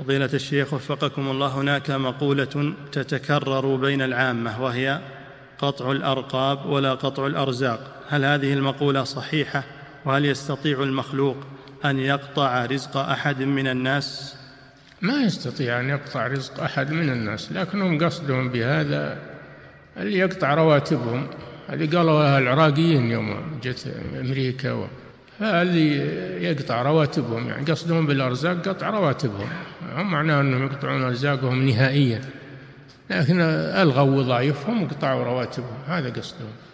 فضيلة الشيخ وفقكم الله، هناك مقولة تتكرر بين العامة وهي قطع الأرقاب ولا قطع الأرزاق، هل هذه المقولة صحيحة؟ وهل يستطيع المخلوق أن يقطع رزق أحد من الناس؟ ما يستطيع أن يقطع رزق أحد من الناس، لكنهم قصدهم بهذا اللي يقطع رواتبهم. هذه قالوا العراقيين يوم جت أمريكا، اللي يقطع رواتبهم، يعني قصدهم بالأرزاق قطع رواتبهم، هم معناه أنهم يقطعون أرزاقهم نهائيا، لكن ألغوا وظائفهم وقطعوا رواتبهم، هذا قصدهم.